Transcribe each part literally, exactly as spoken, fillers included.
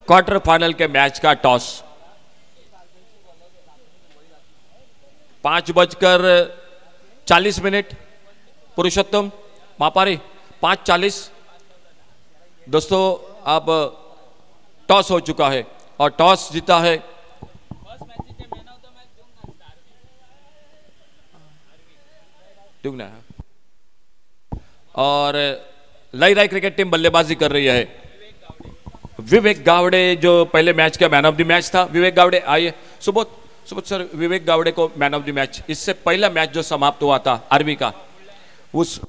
Quarter final के match का toss. पांच बजकर चालीस मिनट पुरुषोत्तम मापारी पांच चालीस। दोस्तों अब टॉस हो चुका है और टॉस जीता है और लई क्रिकेट टीम बल्लेबाजी कर रही है। विवेक गावड़े जो पहले मैच का मैन ऑफ द मैच था, विवेक गावड़े आइए। सुबोध सुबोध सर, विवेक गावड़े को मैन ऑफ द मैच, इससे पहला मैच जो समाप्त हुआ था आर्मी का, उस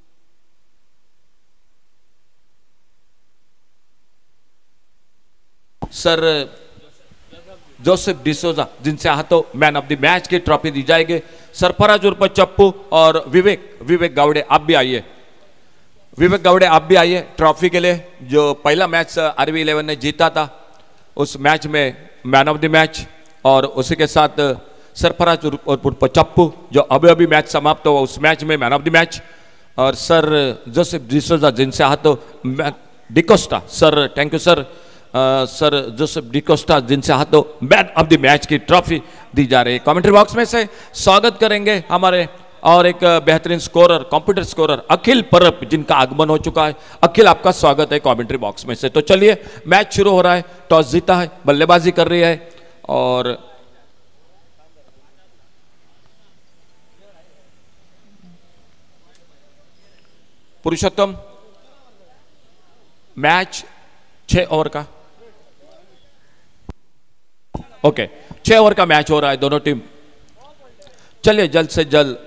सर जोसेफ डिसोजा जिनसे हाथों मैन ऑफ द मैच की ट्रॉफी दी जाएगी। सरफराज उर्फ चप्पू और विवेक विवेक गावड़े आप भी आइए। विवेक गावड़े आप भी आइए ट्रॉफी के लिए। जो पहला मैच आरवी इलेवन ने जीता था उस मैच में मैन ऑफ द मैच, और उसी के साथ सरफराज उर्फ चप्पू जो अभी अभी मैच समाप्त हुआ उस मैच में मैन ऑफ द मैच, और सर जोसेफ डिसोजा जिनसे हाथों D'Costa, sir thank you sir, sir Joseph D'Costa जिनसे हाथों मैन ऑफ द मैच की ट्रॉफी दी जा रही है। कमेंट्री बॉक्स में से स्वागत करेंगे हमारे और एक बेहतरीन स्कोरर, कंप्यूटर स्कोरर अखिल परब जिनका आगमन हो चुका है। अखिल आपका स्वागत है कमेंट्री बॉक्स में से। तो चलिए मैच शुरू हो रहा है। टॉस जीता है, बल्लेबाजी कर रही है और पुरुषोत्तम मैच छह ओवर का, ओके छह ओवर का मैच हो रहा है दोनों टीम। चलिए जल्द से जल्द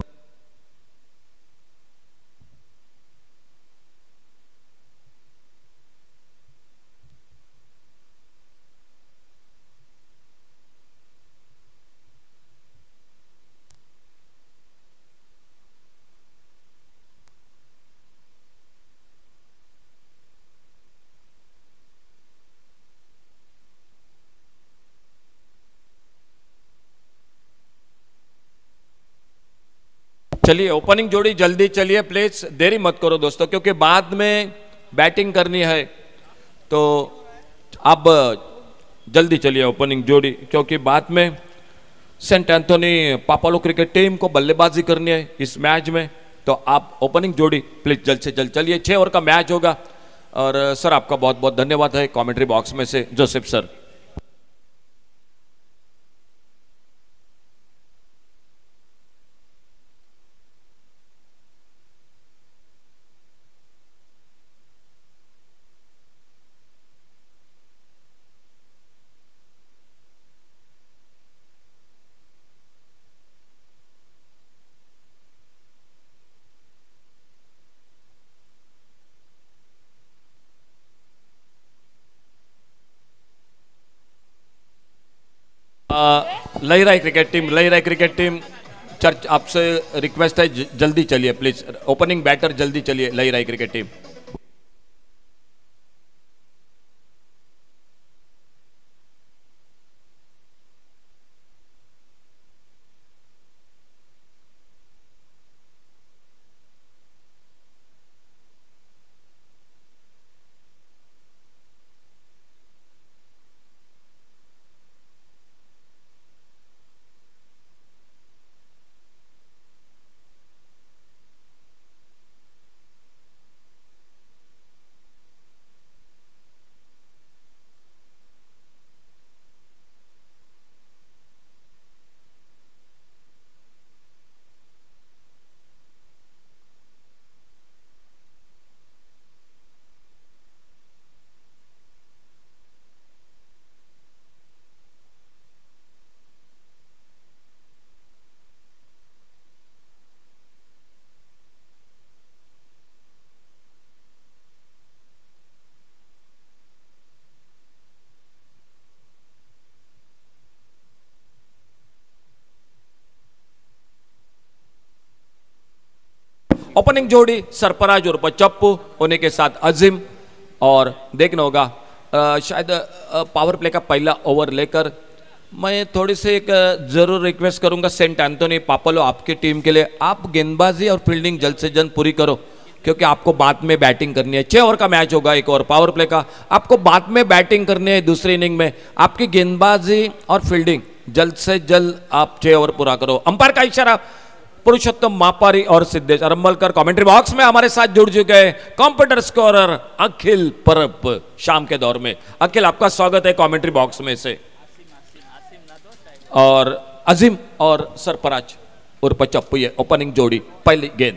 चलिए ओपनिंग जोड़ी जल्दी चलिए प्लीज, देरी मत करो दोस्तों, क्योंकि बाद में बैटिंग करनी है। तो अब जल्दी चलिए ओपनिंग जोड़ी, क्योंकि बाद में saint Anthony Papalo cricket team को बल्लेबाजी करनी है इस मैच में। तो आप ओपनिंग जोड़ी प्लीज जल्द से जल्द चलिए। छह ओवर का मैच होगा और सर आपका बहुत बहुत धन्यवाद है कमेंट्री बॉक्स में से Joseph sir. Lairai cricket team Lairai cricket team church आपसे रिक्वेस्ट है जल्दी चलिए प्लीज, ओपनिंग बैटर जल्दी चलिए लहराई क्रिकेट टीम। ओपनिंग जोड़ी सरफराज और चप्पू, उन्हीं के साथ अजीम, और देखना होगा शायद पावर प्ले का पहला ओवर लेकर मैं थोड़ी सी एक जरूर रिक्वेस्ट करूंगा सेंट एंथोनी पापालो आपकी टीम के लिए, आप गेंदबाजी और फील्डिंग जल्द से जल्द पूरी करो। क्योंकि आपको बाद में बैटिंग करनी है। छह ओवर का मैच होगा, एक ओवर पावर प्ले का, आपको बाद में बैटिंग करनी है दूसरी इनिंग में। आपकी गेंदबाजी और फील्डिंग जल्द से जल्द आप छह ओवर पूरा करो। अंपायर का इशारा। पुरुषोत्तम मापारी और सिद्धेश अरंबलकर कमेंट्री बॉक्स में हमारे साथ जुड़ चुके हैं। कंप्यूटर स्कोरर अखिल परब शाम के दौर में। अखिल, आपका स्वागत है कमेंट्री बॉक्स में से। और अजीम और सरफराज उर्फ चप्पू, ये ओपनिंग जोड़ी। पहली गेंद,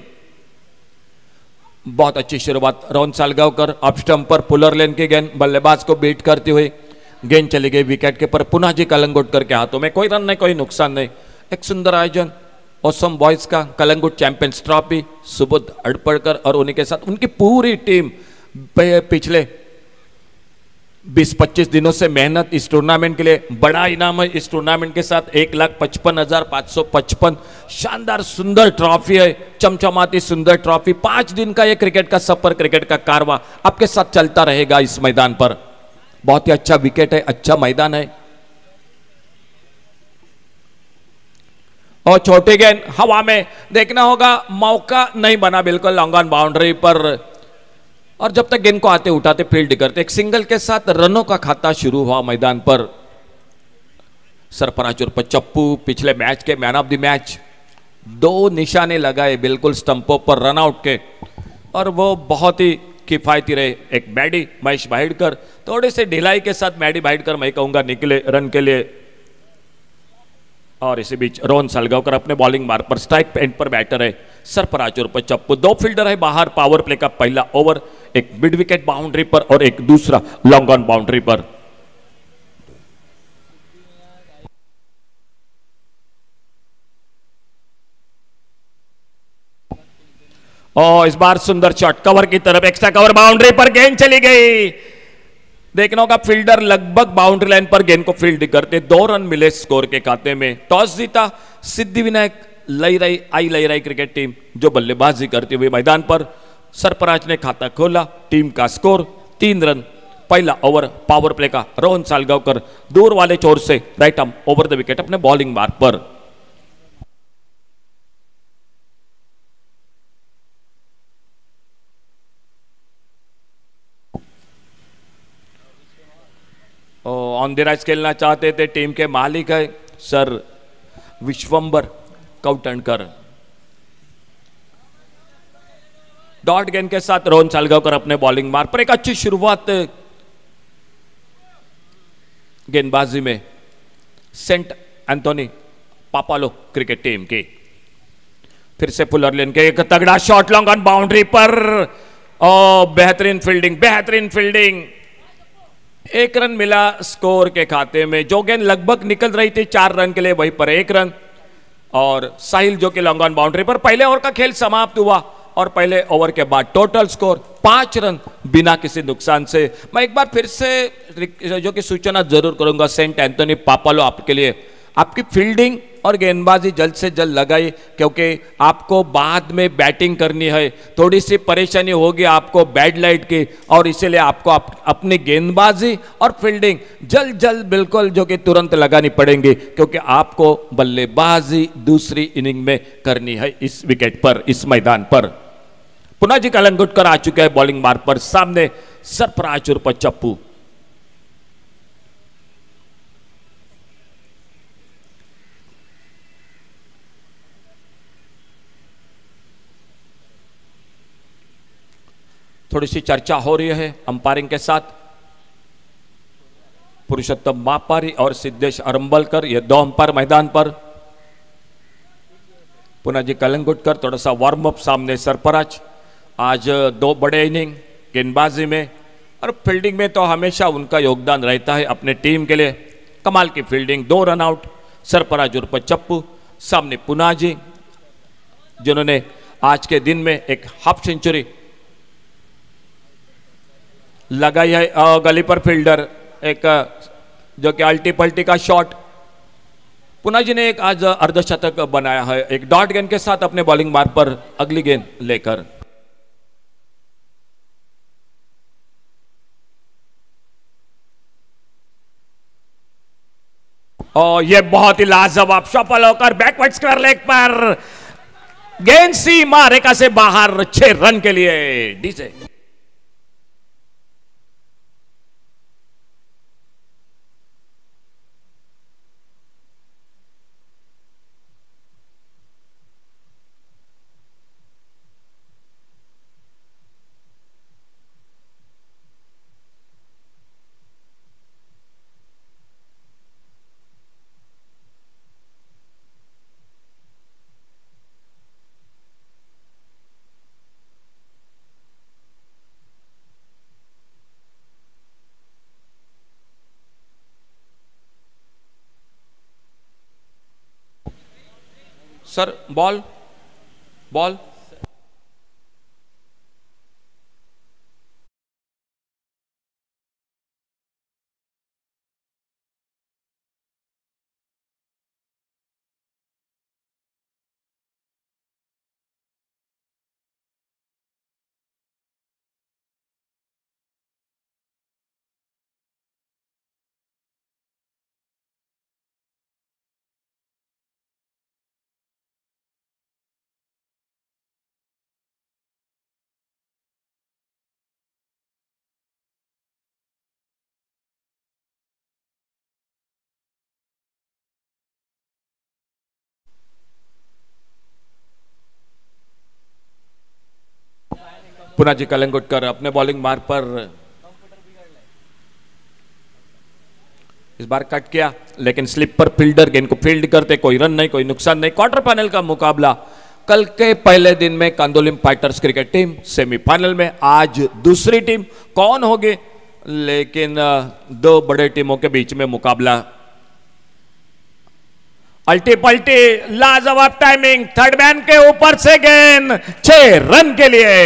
बहुत अच्छी शुरुआत। रोहन सालगांवकर ऑफ स्टंप पर पुलर लेन की गेंद, बल्लेबाज को बीट करते हुए गेंद चली गई विकेट के पर। पुनः जी कलंगुटकर के हाथों में। कोई रन नहीं, कोई नुकसान नहीं। एक सुंदर आयोजन ओसम बॉयज का, कलंगुट चैंपियंस ट्रॉफी, सुबोध अड़पड़कर और उन्हीं के साथ उनकी पूरी टीम पिछले बीस पच्चीस दिनों से मेहनत इस टूर्नामेंट के लिए। बड़ा इनाम है इस टूर्नामेंट के साथ, एक लाख पचपन हजार पाँच सौ पचपन। शानदार सुंदर ट्रॉफी है, चमचमाती सुंदर ट्रॉफी। पांच दिन का ये क्रिकेट का सफर, क्रिकेट का कारवां आपके साथ चलता रहेगा इस मैदान पर। बहुत ही अच्छा विकेट है, अच्छा मैदान है। और छोटी गेंद हवा में, देखना होगा मौका नहीं बना बिल्कुल लॉन्ग ऑन बाउंड्री पर। और जब तक गेंद को आते उठाते फील्ड करते, एक सिंगल के साथ रनों का खाता शुरू हुआ मैदान पर। सरफराज उर्फ चप्पू पिछले मैच के मैन ऑफ द मैच, दो निशाने लगाए बिल्कुल स्टंपों पर रन आउट के, और वो बहुत ही किफायती रहे। एक मैडी महेश भाईडकर, थोड़ी सी ढिलाई के साथ मैडी भाईडकर मैं कहूंगा निकले रन के लिए। और इसी बीच रोहन सालगांवकर अपने बॉलिंग मार्ग पर स्ट्राइक एंड पर बैटर है। सरफराज उर्फ चप्पू, दो फील्डर है बाहर। पावर प्ले का पहला ओवर, एक मिड विकेट बाउंड्री पर और एक दूसरा लॉन्ग ऑन बाउंड्री पर। और इस बार सुंदर शॉट कवर की तरफ, एक्स्ट्रा कवर बाउंड्री पर गेंद चली गई। देखना होगा फील्डर लगभग बाउंड्री लाइन पर गेंद को फील्ड करते, दो रन मिले स्कोर के खाते में। टॉस जीता सिद्धिविनायक लहराई आई लहराई क्रिकेट टीम, जो बल्लेबाजी करते हुए मैदान पर। सरफराज ने खाता खोला। टीम का स्कोर तीन रन। पहला ओवर पावर प्ले का, रोहन सालगांवकर दूर वाले छोर से right arm over the wicket अपने बॉलिंग मार्ग पर। ऑन द राइज खेलना चाहते थे, टीम के मालिक है सर विश्वंबर कौटणकर। डॉट गेंद के साथ रोहन सालगांवकर अपने बॉलिंग मार्ग पर। एक अच्छी शुरुआत गेंदबाजी में saint Anthony Papalo cricket team की। फिर से पुलर लेन के एक तगड़ा शॉट लॉन्ग ऑन बाउंड्री पर। ओ बेहतरीन फील्डिंग, बेहतरीन फील्डिंग। एक रन मिला स्कोर के खाते में। जो गेंद लगभग निकल रही थी चार रन के लिए, वहीं पर एक रन। और साहिल जो कि लॉन्ग ऑन बाउंड्री पर। पहले ओवर का खेल समाप्त हुआ और पहले ओवर के बाद टोटल स्कोर पांच रन बिना किसी नुकसान से। मैं एक बार फिर से जो कि सूचना जरूर करूंगा सेंट एंथोनी पापालो, आपके लिए आपकी फील्डिंग और गेंदबाजी जल्द से जल्द लगाई, क्योंकि आपको बाद में बैटिंग करनी है। थोड़ी सी परेशानी होगी आपको बैड लाइट की, और इसीलिए आपको आप, अपनी गेंदबाजी और फील्डिंग जल्द जल्द बिल्कुल जो कि तुरंत लगानी पड़ेंगी, क्योंकि आपको बल्लेबाजी दूसरी इनिंग में करनी है इस विकेट पर, इस मैदान पर। पुनः जी कलंगुटकर आ चुके हैं बॉलिंग मार्ग पर। सामने सरफराज उर्फ चप्पू। थोड़ी सी चर्चा हो रही है अंपायरिंग के साथ। पुरुषोत्तम मापारी और सिद्धेश अरंबलकर, ये दो अंपायर मैदान पर। पुनः जी कलंगुटकर, थोड़ा सा वार्म अप। सामने सरफराज। आज दो बड़े इनिंग गेंदबाजी में और फील्डिंग में तो हमेशा उनका योगदान रहता है अपने टीम के लिए। कमाल की फील्डिंग, दो रन आउट। सरफराज उर्फ चप्पू। सामने पुनः जी, जिन्होंने आज के दिन में एक हाफ सेंचुरी लगाई है। गली पर फील्डर, एक जो कि अल्टी पल्टी का शॉट। पुनः जी ने एक आज अर्धशतक बनाया है, एक डॉट गेंद के साथ अपने बॉलिंग मार्ग पर अगली गेंद लेकर। और ये बहुत ही लाजवाब सफल होकर बैकवर्ड स्क्वायर लेग पर गेंद सीमा रेखा से बाहर, छह रन के लिए DJ. Sir ball ball Punaji Calangutkar अपने बॉलिंग मार्ग पर इस बार कट किया, लेकिन स्लिप पर फील्डर गेंद को फील्ड करते, कोई रन नहीं, कोई नुकसान नहीं। क्वार्टर फाइनल का मुकाबला कल के पहले दिन में Candolim fighters cricket team semifinal में, आज दूसरी टीम कौन होगी, लेकिन दो बड़े टीमों के बीच में मुकाबला। अल्टी पल्टी लाजवाब टाइमिंग, थर्ड मैन के ऊपर से गेंद, छह रन के लिए।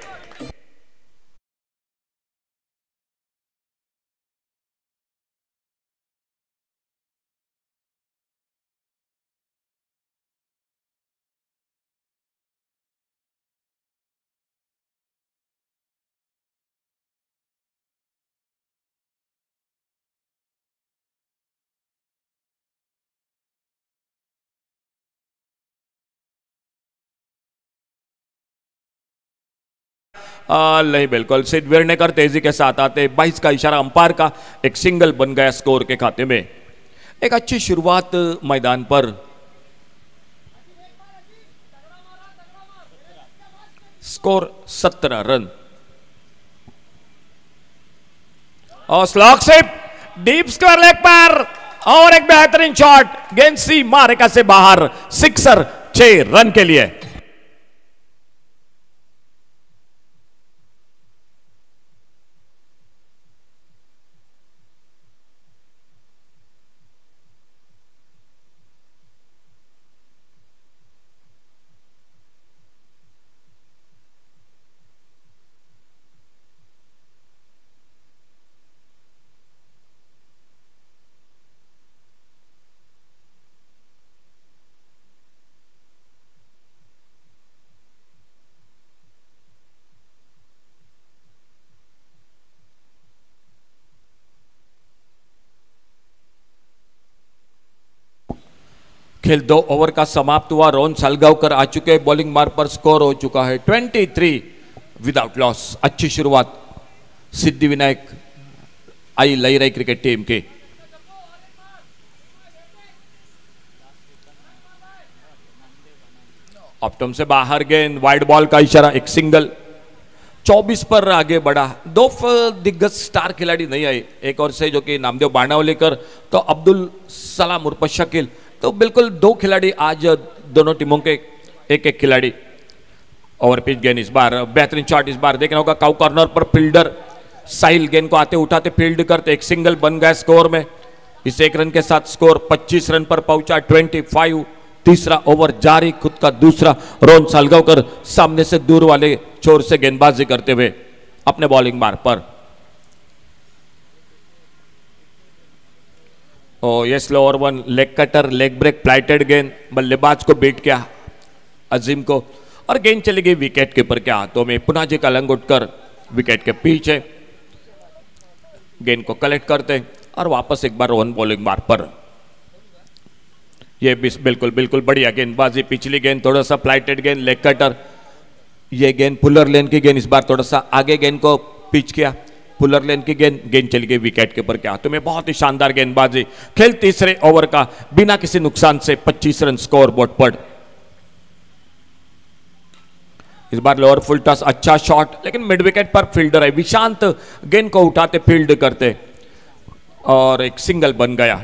आ, नहीं बिल्कुल, सिड वेर्नेकर तेजी के साथ आते, बाईस का इशारा अंपायर का, एक सिंगल बन गया स्कोर के खाते में। एक अच्छी शुरुआत मैदान पर, स्कोर सत्रह रन और slog sweep deep square leg पर, और एक बेहतरीन शॉट, गेंद सीमा रेखा से बाहर, सिक्सर, छह रन के लिए। खेल दो ओवर का समाप्त हुआ, रोहन सालगांवकर आ चुके बॉलिंग मार्ग पर, स्कोर हो चुका है तेईस विदाउट लॉस। अच्छी शुरुआत सिद्धि विनायक आई लई क्रिकेट टीम की। ऑप्टम से बाहर गेंद, वाइड बॉल का इशारा, एक सिंगल, चौबीस पर आगे बढ़ा। दो दिग्गज स्टार खिलाड़ी नहीं आए, एक और से जो कि नामदेव बाणावलेकर, तो अब्दुल सलाम उर्फ शकील, तो बिल्कुल दो खिलाड़ी आज दोनों टीमों के एक एक खिलाड़ी। ओवर पिच गेंद इस बार, बेहतरीन शॉट इस बार देखना होगा, काउ कॉर्नर पर फील्डर साहिल गेंद को आते उठाते फील्ड करते, एक सिंगल बन गया स्कोर में। इस एक रन के साथ स्कोर पच्चीस रन पर पहुंचा, पच्चीस। तीसरा ओवर जारी, खुद का दूसरा, रोहन सालगांवकर सामने से दूर वाले छोर से गेंदबाजी करते हुए अपने बॉलिंग मार्ग पर। ओ ये slower one, leg cutter, leg break, flighted गेंद, बल्लेबाज को बीट किया अजीम को, और गेंद चली गई विकेट कीपर के हाथों में। पुनाजी कलंगुटकर विकेट के पीछे गेंद को कलेक्ट करते और वापस एक बार रोहन बॉलिंग मार्ग पर। ये बिल्कुल बिल्कुल बढ़िया गेंदबाजी, पिछली गेंद थोड़ा सा फ्लाइटेड गेंद, लेग कटर। ये गेंद पुलर लेन की गेंद, इस बार थोड़ा सा आगे गेंद को पिच किया, पुलर लेन की गेंद, गेंद चली गई विकेट के ऊपर के हाथों में। बहुत ही शानदार गेंदबाजी। खेल तीसरे ओवर का बिना किसी नुकसान से पच्चीस रन स्कोर बोर्ड पर। इस बार लोअर फुल टॉस, अच्छा शॉट, लेकिन मिड विकेट पर फील्डर है विशांत गेंद को उठाते फील्ड करते और एक सिंगल बन गया।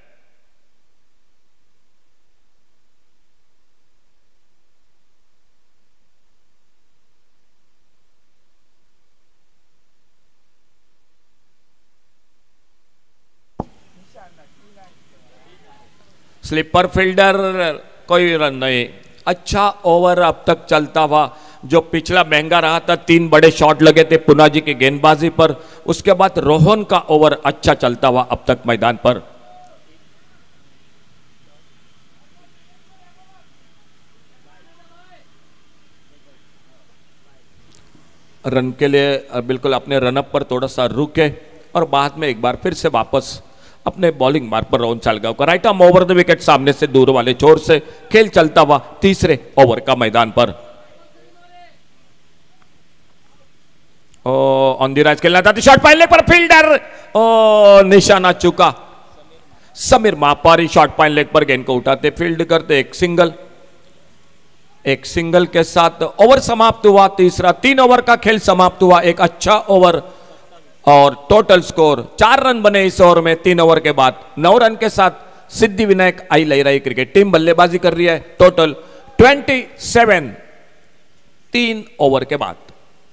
स्लीपर फील्डर, कोई रन नहीं। अच्छा ओवर अब तक चलता हुआ, जो पिछला महंगा रहा था, तीन बड़े शॉट लगे थे पुना जी की गेंदबाजी पर। उसके बाद रोहन का ओवर अच्छा चलता हुआ अब तक मैदान पर। रन के लिए बिल्कुल अपने रनअप पर थोड़ा सा रुके और बाद में एक बार फिर से वापस अपने बॉलिंग मार्ग पर रोहन सालगांव का right arm over the wicket, सामने से दूर वाले छोर से खेल चलता हुआ तीसरे ओवर का मैदान पर। ओ ऑन द राइज खेलना था, शॉट पाइल पर फील्डर, ओ निशाना चुका। Sameer Mapari short fine leg पर गेंद को उठाते फील्ड करते, एक सिंगल। एक सिंगल के साथ ओवर समाप्त हुआ तीसरा। तीन ओवर का खेल समाप्त हुआ, एक अच्छा ओवर और टोटल स्कोर चार रन बने इस ओवर में। तीन ओवर के बाद नौ रन के साथ सिद्धि विनायक आई लहराई क्रिकेट टीम बल्लेबाजी कर रही है। टोटल सत्ताईस, तीन ओवर के बाद।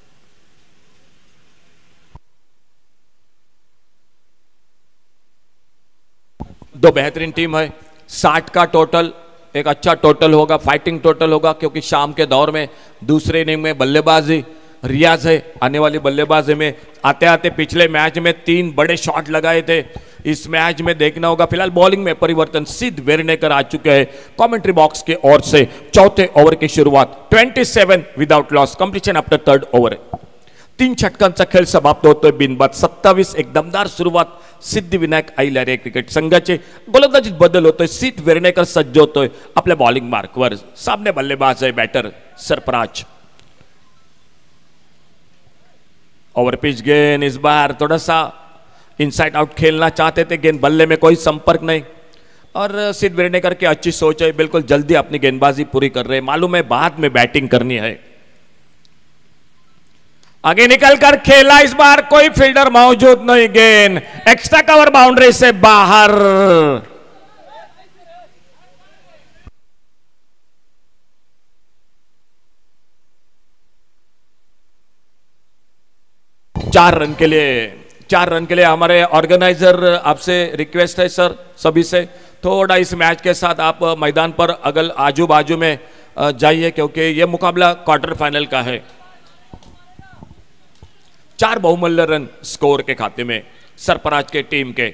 दो बेहतरीन टीम है, साठ का टोटल, एक अच्छा टोटल होगा, फाइटिंग टोटल होगा, क्योंकि शाम के दौर में दूसरे इनिंग में बल्लेबाजी रियाज है। आने वाली बल्लेबाजी में आते आते पिछले मैच में तीन बड़े शॉट लगाए थे, इस मैच में देखना होगा। फिलहाल बॉलिंग में परिवर्तन, सिद्ध वेरनेकर आ चुके हैं कमेंट्री बॉक्स के ओर से। चौथे ओवर की शुरुआत, सत्ताईस without loss, completion after third over. तीन षटकांचा खेळ समाप्त होतोय बिनबाद सत्तावीस। एक दमदार सुरुवात सिद्धिविनायक अहिल्यारे क्रिकेट संघाचे गोलंदाजीत बदल होतोय। सिद्ध वेरनेकर सज्ज होतोय आपल्या बॉलिंग मार्कवर। सामने बल्लेबाज है बैटर सरफराज। ओवर पिच गेंद, इस बार थोड़ा सा इनसाइड आउट खेलना चाहते थे, गेंद बल्ले में कोई संपर्क नहीं। और सिद्ध वेरनेकर की अच्छी सोच है, बिल्कुल जल्दी अपनी गेंदबाजी पूरी कर रहे हैं, मालूम है बाद में बैटिंग करनी है। आगे निकलकर खेला, इस बार कोई फील्डर मौजूद नहीं, गेंद एक्स्ट्रा कवर बाउंड्री से बाहर। चार रन के लिए चार रन के लिए हमारे ऑर्गेनाइजर आपसे रिक्वेस्ट है सर, सभी से थोड़ा इस मैच के साथ आप मैदान पर अगल आजू बाजू में जाइए, क्योंकि यह मुकाबला क्वार्टर फाइनल का है। चार बहुमूल्य रन स्कोर के खाते में सरफराज के टीम के।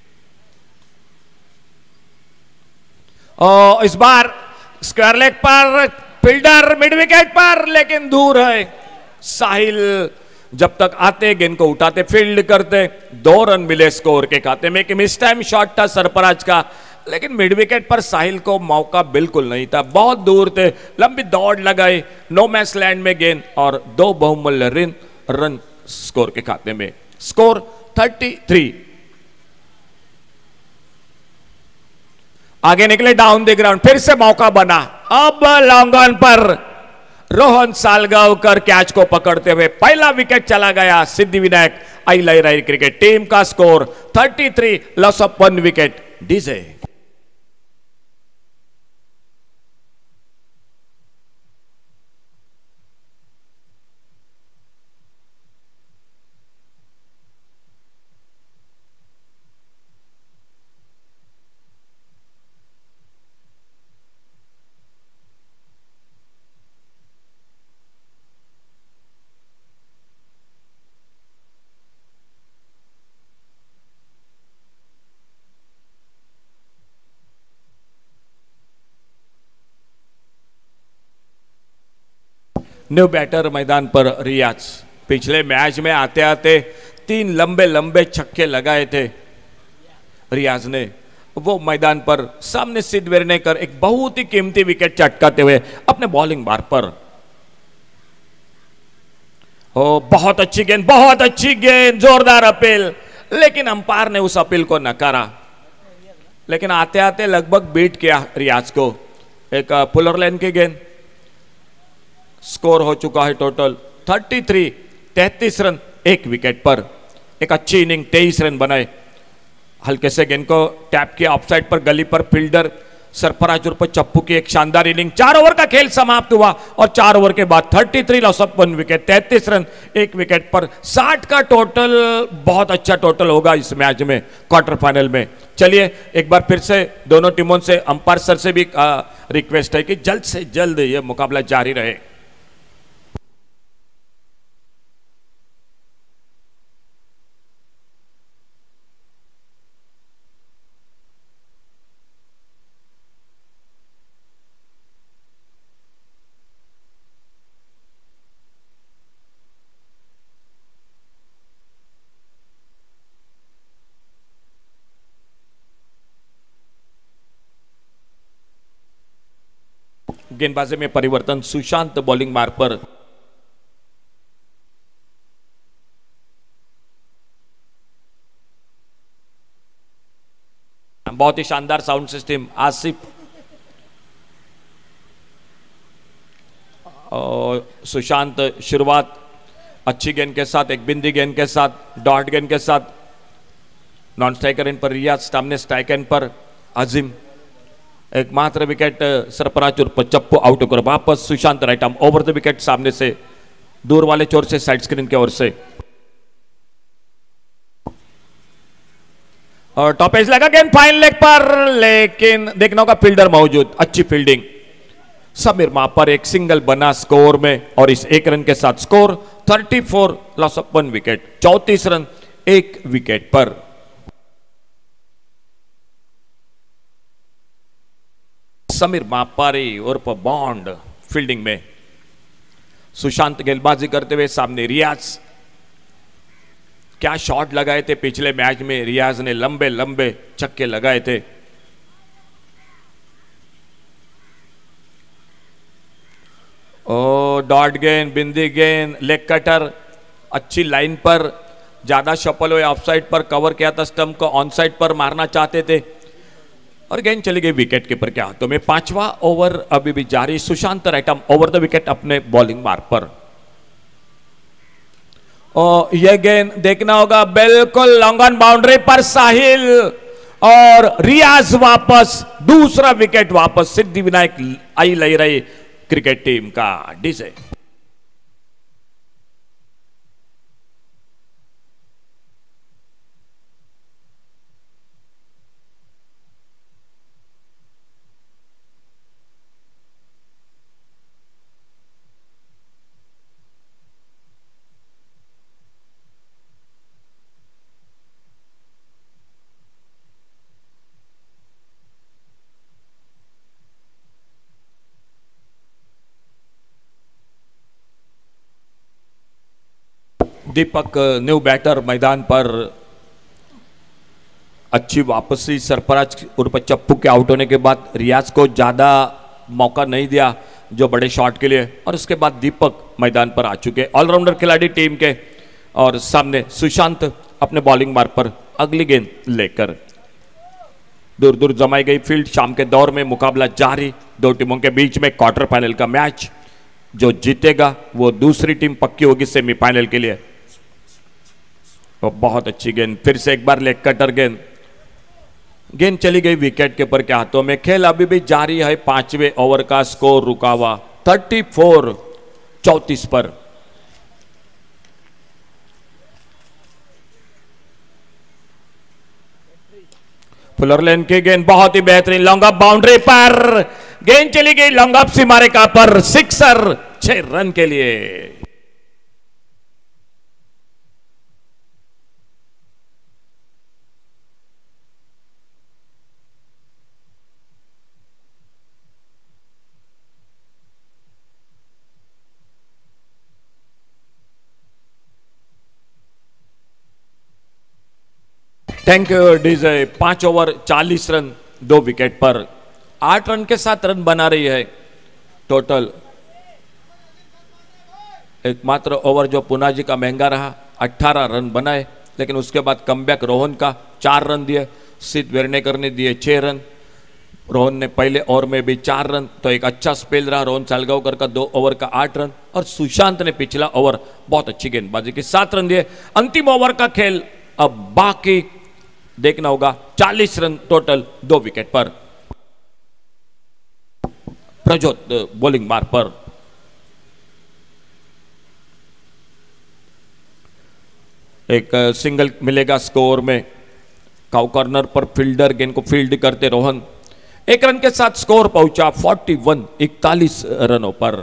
और इस बार स्क्वायर लेग पर फील्डर मिड विकेट पर, लेकिन दूर है। साहिल जब तक आते गेंद को उठाते फील्ड करते, दो रन मिले स्कोर के खाते में। कि मिस टाइम शॉट था सरफराज का, लेकिन मिड विकेट पर साहिल को मौका बिल्कुल नहीं था, बहुत दूर थे। लंबी दौड़ लगाई, नो मैच लैंड में गेंद और दो बहुमूल्य रन रन स्कोर के खाते में। स्कोर तैंतीस। आगे निकले डाउन द ग्राउंड, फिर से मौका बना। अब लॉन्ग ऑन पर रोहन सालगांवकर कैच को पकड़ते हुए पहला विकेट चला गया। सिद्धिविनायक अहिल्यारे क्रिकेट टीम का स्कोर तैंतीस, loss of one wicket. DJ new batter मैदान पर रियाज। पिछले मैच में आते आते तीन लंबे लंबे छक्के लगाए थे रियाज ने। वो मैदान पर सामने सिद्ध वेर्नेकर एक बहुत ही कीमती विकेट चटकाते हुए अपने बॉलिंग बार पर। ओ बहुत अच्छी गेंद, बहुत अच्छी गेंद, जोरदार अपील, लेकिन अंपायर ने उस अपील को नकारा। लेकिन आते आते लगभग बीट किया रियाज को। एक पुलर लाइन की गेंद। स्कोर हो चुका है टोटल तैंतीस, तैंतीस रन एक विकेट पर। एक अच्छी इनिंग, तेईस रन बनाए। हल्के से गेंद को टैप किया ऑफसाइड पर, गली पर फील्डर सरफराज उर्फ चप्पू की एक शानदार इनिंग। चार ओवर का खेल समाप्त हुआ और चार ओवर के बाद तैंतीस लॉस ऑफ वन विकेट, तैंतीस रन एक विकेट पर। साठ का टोटल, बहुत अच्छा टोटल होगा इस मैच में, क्वार्टर फाइनल में। चलिए एक बार फिर से दोनों टीमों से, अंपायर सर से भी रिक्वेस्ट है कि जल्द से जल्द यह मुकाबला जारी रहे। गेंदबाजी में परिवर्तन, सुशांत बॉलिंग मार्ग पर। बहुत ही शानदार साउंड सिस्टम। आसिफ और सुशांत शुरुआत अच्छी गेंद के साथ, एक बिंदी गेंद के साथ, डॉट गेंद के साथ। नॉन स्ट्राइकर एंड पर रियाज, सामने स्ट्राइक एंड पर अजीम। एक मात्र विकेट सरफराज उर्फ चप्पू आउट होकर वापस Sushant right arm over the wicket, सामने से दूर वाले चोर से, साइड स्क्रीन की ओर से। और टॉप एज लगा गेंद फाइन लेग पर, लेकिन देखना होगा फील्डर मौजूद। अच्छी फील्डिंग। समीर मापर एक सिंगल बना स्कोर में, और इस एक रन के साथ स्कोर चौंतीस, लॉस ऑफ वन विकेट, चौंतीस रन एक विकेट पर। समीर मापारी उर्फ बॉन्ड फील्डिंग में। सुशांत गेंदबाजी करते हुए, सामने रियाज। क्या शॉट लगाए थे पिछले मैच में रियाज ने, लंबे लंबे छक्के लगाए थे। ओ डॉट गेंद, बिंदी गेंद, लेग कटर, अच्छी लाइन पर, ज्यादा शफल हुए, ऑफसाइड पर कवर किया था स्टंप को, ऑन साइड पर मारना चाहते थे और गेंद चली गई विकेट कीपर के हाथों में। पांचवा ओवर अभी भी जारी। Sushant right arm over the wicket अपने बॉलिंग मार्ग पर। और यह गेंद देखना होगा, बिल्कुल लॉन्ग ऑन बाउंड्री पर साहिल, और रियाज वापस, दूसरा विकेट वापस। सिद्धि विनायक आई ले रही क्रिकेट टीम का डीजे। दीपक न्यू बैटर मैदान पर। अच्छी वापसी सरफराज उर्फ चप्पू के आउट होने के बाद रियाज को ज्यादा मौका नहीं दिया जो बड़े शॉट के लिए, और उसके बाद दीपक मैदान पर आ चुके ऑलराउंडर खिलाड़ी टीम के। और सामने सुशांत अपने बॉलिंग मार्ग पर अगली गेंद लेकर। दूर दूर जमाई गई फील्ड। शाम के दौर में मुकाबला जारी, दो टीमों के बीच में क्वार्टर फाइनल का मैच। जो जीतेगा वो दूसरी टीम पक्की होगी सेमीफाइनल के लिए। तो बहुत अच्छी गेंद, फिर से एक बार लेग कटर गेंद, गेंद चली गई विकेट कीपर के हाथों में। खेल अभी भी जारी है। पांचवें ओवर का स्कोर रुका हुआ चौंतीस, चौंतीस पर। फुलर लेन की गेंद बहुत ही बेहतरीन, लॉन्ग ऑफ बाउंड्री पर गेंद चली गई, लॉन्ग ऑफ सीमारेखा पर, सिक्सर, छह रन के लिए। Thank you DJ. पांच ओवर चालीस रन दो विकेट पर, आठ रन के साथ रन बना रही है टोटल। एकमात्र ओवर जो पुनाजी का महंगा रहा, अठारह रन बनाए, लेकिन उसके बाद कमबैक रोहन का चार रन दिए, सिद्ध वेर्नेकर ने दिए छह रन। रोहन ने पहले ओवर में भी चार रन, तो एक अच्छा स्पेल रहा रोहन सालगांवकर का, दो ओवर का आठ रन। और सुशांत ने पिछला ओवर बहुत अच्छी गेंदबाजी की, सात रन दिए। अंतिम ओवर का खेल अब बाकी देखना होगा। चालीस रन टोटल दो विकेट पर। प्रजोत बॉलिंग मार पर, एक सिंगल मिलेगा स्कोर में। काउ कॉर्नर पर फील्डर गेंद को फील्ड करते रोहन एक रन के साथ स्कोर पहुंचा इकतालीस इकतालीस रनों पर।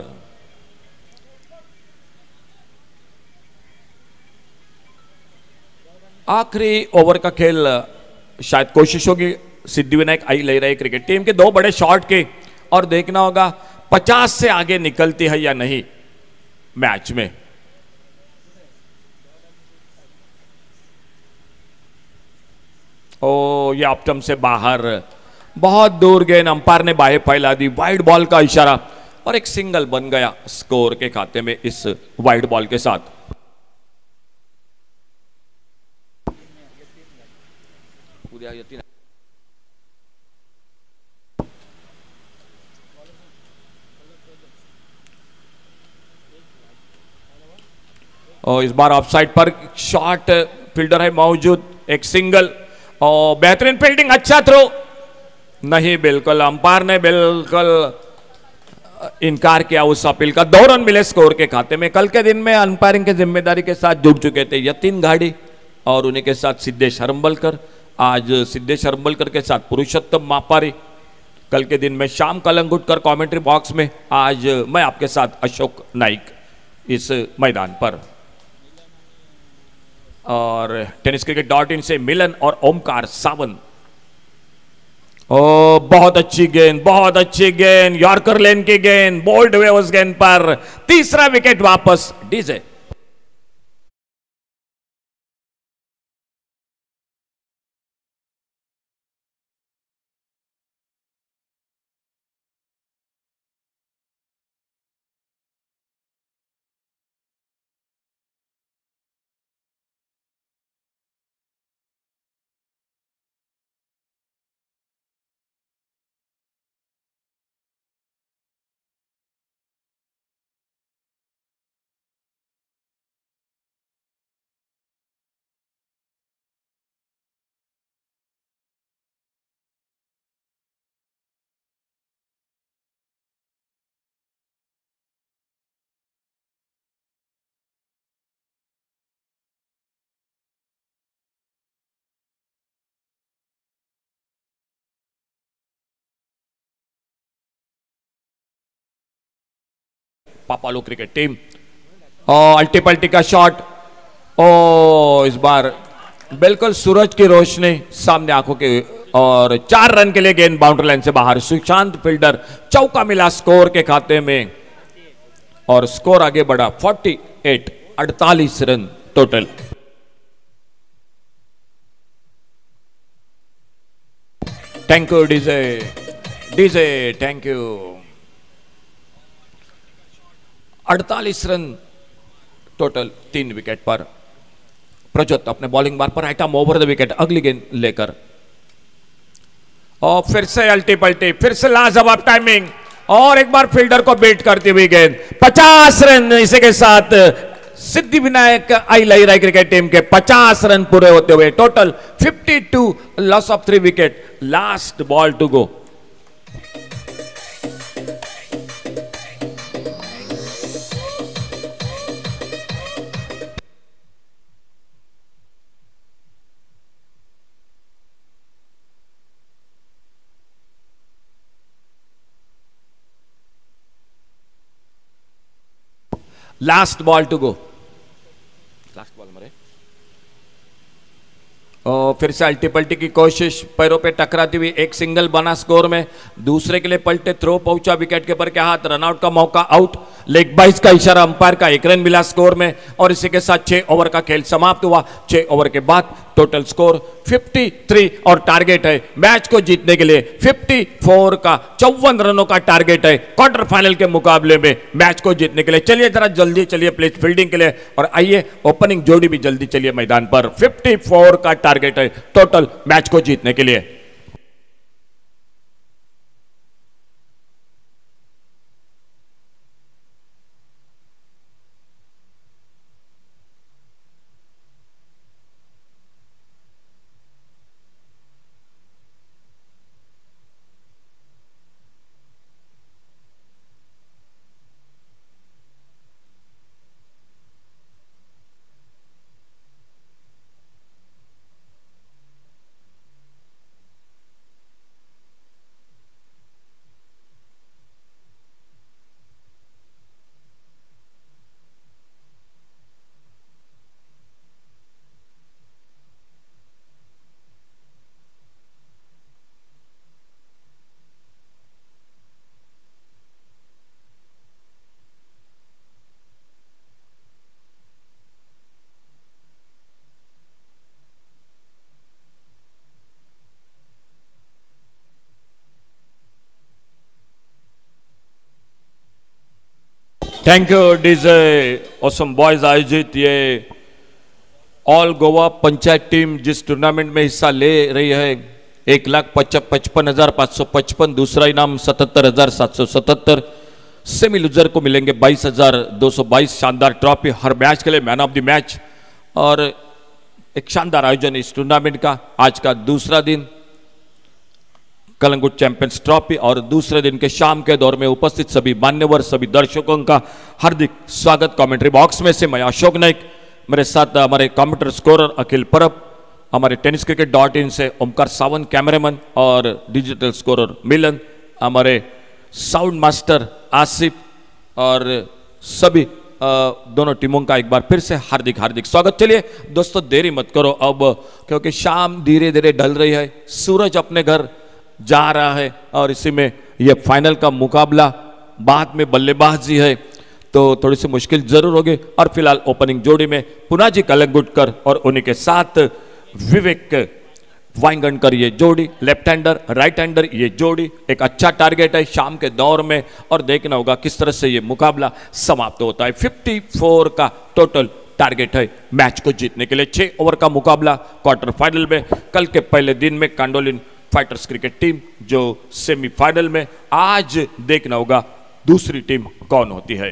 आखिरी ओवर का खेल, शायद कोशिश होगी सिद्धिविनायक आई ले रही क्रिकेट टीम के दो बड़े शॉट के, और देखना होगा पचास से आगे निकलती है या नहीं मैच में। ओ ये ऑप्टम से बाहर, बहुत दूर गेंद, अंपायर ने बाहें फैला दी, वाइड बॉल का इशारा, और एक सिंगल बन गया स्कोर के खाते में इस वाइड बॉल के साथ। और इस बार ऑफसाइड पर शॉट, फील्डर है मौजूद, एक सिंगल और बेहतरीन फील्डिंग, अच्छा थ्रो नहीं, बिल्कुल अंपायर ने बिल्कुल इनकार किया उस अपील का। दो रन मिले स्कोर के खाते में। कल के दिन में अंपायरिंग की जिम्मेदारी के साथ जुड़ चुके थे यतीन घाड़ी और उन्हीं के साथ सिद्धेश हरम्बलकर। आज सिद्धेश हरम्बलकर के साथ पुरुषोत्तम मापारी, कल के दिन में श्याम कलंगुटकर कमेंट्री बॉक्स में, आज मैं आपके साथ अशोक नाइक इस मैदान पर। और टेनिस क्रिकेट डॉट इन से मिलन और ओमकार सावंत। ओ बहुत अच्छी गेंद, बहुत अच्छी गेंद, यॉर्कर लेन की गेंद, बोल्ड हुए उस गेंद पर। तीसरा विकेट वापस डीजे। पापालो क्रिकेट टीम, और अल्टी पल्टी का शॉट, ओ इस बार बिल्कुल सूरज की रोशनी सामने आंखों के, और चार रन के लिए गेंद बाउंड्री लाइन से बाहर। सुशांत फील्डर, चौका मिला स्कोर के खाते में और स्कोर आगे बढ़ा अड़तालीस अड़तालीस run total. Thank you DJ, DJ thank you. अड़तालीस रन टोटल तीन विकेट पर। प्रजोत अपने बॉलिंग बार पर आइटम ओवर द विकेट, अगली गेंद लेकर, और फिर से अल्टी पल्टी, फिर से लाजवाब टाइमिंग, और एक बार फील्डर को बीट करती हुई गेंद। पचास रन, इसी के साथ सिद्धिविनायक आई लहराई क्रिकेट टीम के पचास रन पूरे होते हुए टोटल बावन, loss of three wicket, last ball to go. Last ball to go, last ball मरे। और फिर से अल्टी पल्टी की कोशिश, पैरों पे टकराती हुई एक सिंगल बना स्कोर में, दूसरे के लिए पलटे, थ्रो पहुंचा विकेट कीपर के हाथ, रनआउट का मौका, आउट, लेग बाइस का इशारा अंपायर का, एक रन मिला स्कोर में और इसी के साथ छह ओवर का खेल समाप्त हुआ। छह ओवर के बाद टोटल स्कोर तिरेपन और टारगेट है मैच को जीतने के लिए चौवन का, चौवन रनों का टारगेट है क्वार्टर फाइनल के मुकाबले में मैच को जीतने के लिए। चलिए जरा जल्दी चलिए प्लीज फील्डिंग के लिए और आइए ओपनिंग जोड़ी भी जल्दी चलिए मैदान पर। चौवन का टारगेट है टोटल मैच को जीतने के लिए। Thank you DJ awesome boys आयोजित ये ऑल गोवा पंचायत टीम जिस टूर्नामेंट में हिस्सा ले रही है, एक लाख पचपन हजार पाँच सौ पचपन, दूसरा इनाम सतहत्तर हजार सात सौ सतहत्तर, सेमी लूजर को मिलेंगे बाईस हजार दो सौ बाईस। शानदार ट्रॉफी हर मैच के लिए मैन ऑफ द मैच और एक शानदार आयोजन इस टूर्नामेंट का। आज का दूसरा दिन कलंगुट चैंपियंस ट्रॉफी और दूसरे दिन के शाम के दौर में उपस्थित सभी मान्यवर, सभी दर्शकों का हार्दिक स्वागत। कमेंट्री बॉक्स में से मैं अशोक नाइक, मेरे साथ हमारे कम्प्यूटर स्कोरर अखिल परब, हमारे टेनिस क्रिकेट डॉट इन से ओमकार सावंत कैमरामैन और डिजिटल स्कोरर मिलन, हमारे साउंड मास्टर आसिफ और सभी आ, दोनों टीमों का एक बार फिर से हार्दिक हार्दिक स्वागत। चलिए दोस्तों देरी मत करो अब, क्योंकि शाम धीरे धीरे ढल रही है, सूरज अपने घर जा रहा है और इसी में यह फाइनल का मुकाबला, बाद में बल्लेबाजी है तो थोड़ी सी मुश्किल जरूर होगी। और फिलहाल ओपनिंग जोड़ी में पुनाजी कलंगुटकर और उन्हीं के साथ विवेक वाइंगणकर ये जोड़ी, लेफ्ट हैंडर राइट हैंडर ये जोड़ी, एक अच्छा टारगेट है शाम के दौर में और देखना होगा किस तरह से ये मुकाबला समाप्त होता है। चौवन का टोटल टारगेट है मैच को जीतने के लिए। छह ओवर का मुकाबला क्वार्टर फाइनल में, कल के पहले दिन में कांडोलिन फाइटर्स क्रिकेट टीम जो सेमीफाइनल में, आज देखना होगा दूसरी टीम कौन होती है।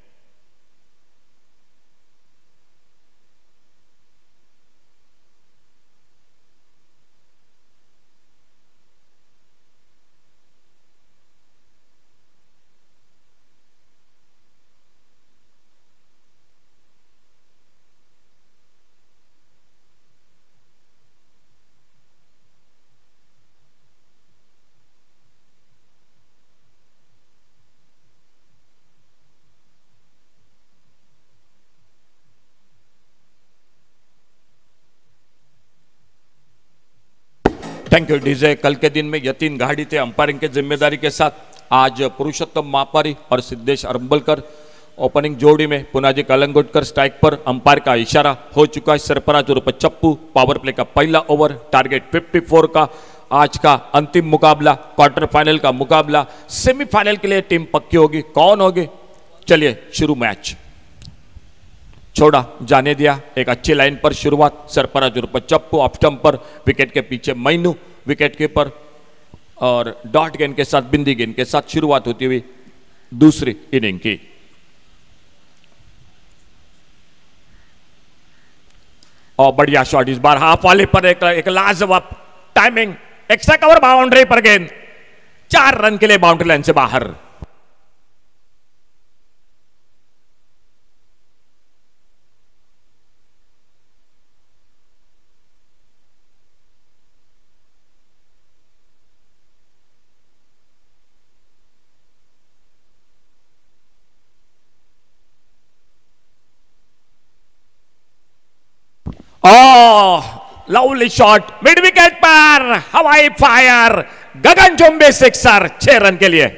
Thank you DJ. कल के दिन में यतीन गाड़ी थे अंपायरिंग के जिम्मेदारी के साथ, आज पुरुषोत्तम मापारी और सिद्धेश अरंबलकर ओपनिंग जोड़ी में, पुनाजी कलंगुटकर स्ट्राइक पर, अंपायर का इशारा हो चुका है, सरफराज उर्फ चप्पू, पावर प्ले का पहला ओवर, टारगेट चौवन का। आज का अंतिम मुकाबला, क्वार्टर फाइनल का मुकाबला, सेमीफाइनल के लिए टीम पक्की होगी, कौन होगी? चलिए शुरू मैच। छोड़ा जाने दिया, एक अच्छी लाइन पर शुरुआत, सरफराज उर्फ चप्पू ऑफ स्टंप पर, विकेट के पीछे मैनू विकेट कीपर और डॉट गेंद के साथ, बिंदी गेंद के साथ शुरुआत होती हुई दूसरी इनिंग की। और बढ़िया शॉट इस बार हाफ वाले पर, एक, एक लाजवाब टाइमिंग, एक्स्ट्रा कवर बाउंड्री पर गेंद, चार रन के लिए बाउंड्री लाइन से बाहर। लवली शॉट मिड विकेट पर, हवाई फायर, गगनचुंबी सिक्सर, छह रन के लिए।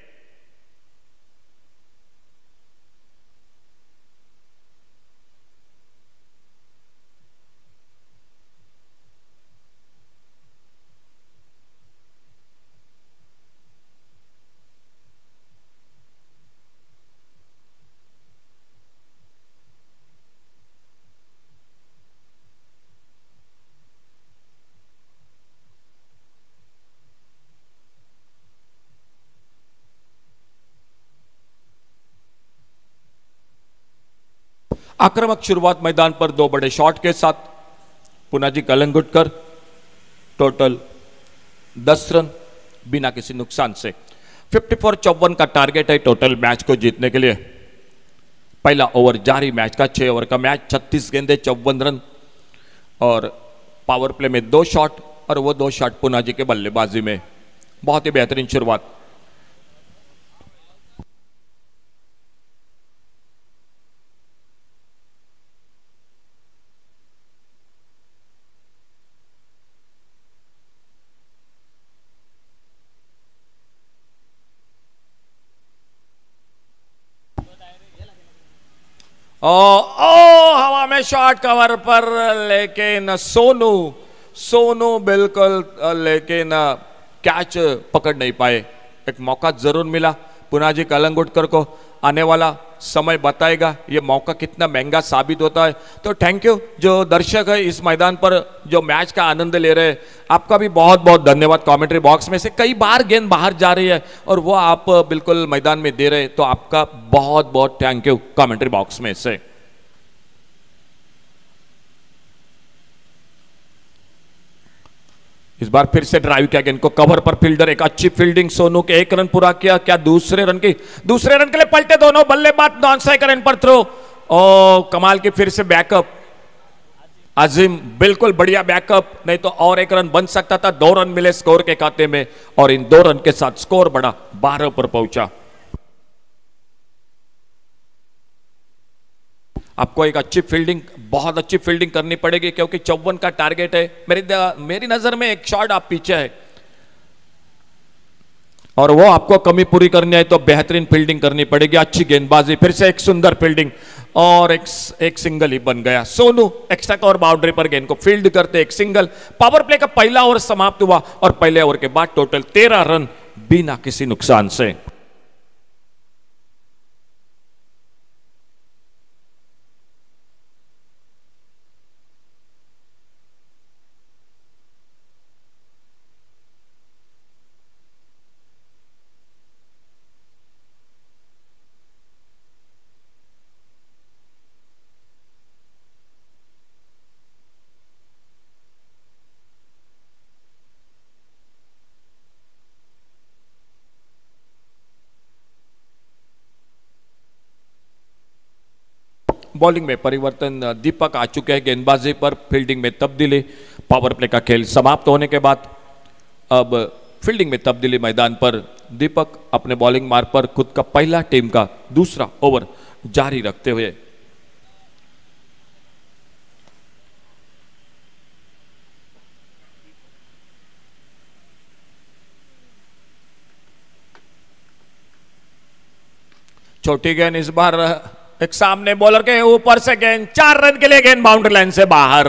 आक्रामक शुरुआत मैदान पर दो बड़े शॉट के साथ पुनाजी कलंगुटकर, टोटल दस रन बिना किसी नुकसान से। चौवन चौवन का टारगेट है टोटल मैच को जीतने के लिए। पहला ओवर जारी मैच का, छह ओवर का मैच, छत्तीस गेंदे चौवन रन और पावर प्ले में दो शॉट और वो दो शॉट पुनाजी के बल्लेबाजी में। बहुत ही बेहतरीन शुरुआत। ओ, ओ हवा में शॉट कवर पर, लेकिन सोनू सोनू बिल्कुल लेकिन कैच पकड़ नहीं पाए। एक मौका जरूर मिला पुनाजी कलंगुटकर को, आने वाला समय बताएगा ये मौका कितना महंगा साबित होता है। तो थैंक यू जो दर्शक है इस मैदान पर जो मैच का आनंद ले रहे हैं, आपका भी बहुत बहुत धन्यवाद। कमेंट्री बॉक्स में से कई बार गेंद बाहर जा रही है और वो आप बिल्कुल मैदान में दे रहे हैं, तो आपका बहुत बहुत थैंक यू कमेंट्री बॉक्स में से। इस बार फिर से ड्राइव किया गेंद को कवर पर, फील्डर एक अच्छी फील्डिंग, सोनू के एक रन पूरा किया। क्या दूसरे रन की दूसरे रन के लिए पलटे दोनों बल्लेबाज, नॉन स्ट्राइक रन पर थ्रो। ओ कमाल की फिर से बैकअप, अजीम बिल्कुल बढ़िया बैकअप, नहीं तो और एक रन बन सकता था। दो रन मिले स्कोर के खाते में और इन दो रन के साथ स्कोर बढ़ा, बारह पर पहुंचा। आपको एक अच्छी फील्डिंग, बहुत अच्छी फील्डिंग करनी पड़ेगी क्योंकि चौवन का टारगेट है। मेरी मेरी नजर में एक शॉट आप पीछे है और वो आपको कमी पूरी करनी है तो बेहतरीन फील्डिंग करनी पड़ेगी। अच्छी गेंदबाजी, फिर से एक सुंदर फील्डिंग और एक एक सिंगल ही बन गया। सोनू एक्स्ट्रा कवर बाउंड्री पर गेंद को फील्ड करते एक सिंगल। पावर प्ले का पहला ओवर समाप्त हुआ और पहले ओवर के बाद टोटल तेरह रन बिना किसी नुकसान से। बॉलिंग में परिवर्तन, दीपक आ चुके हैं गेंदबाजी पर, फील्डिंग में तब्दीली। पावर प्ले का खेल समाप्त होने के बाद अब फील्डिंग में तब्दीली मैदान पर। दीपक अपने बॉलिंग मार्ग पर खुद का पहला टीम का दूसरा ओवर जारी रखते हुए छोटी गेंद, इस बार एक सामने बॉलर के ऊपर से गेंद, चार रन के लिए गेंद बाउंड्री लाइन से बाहर।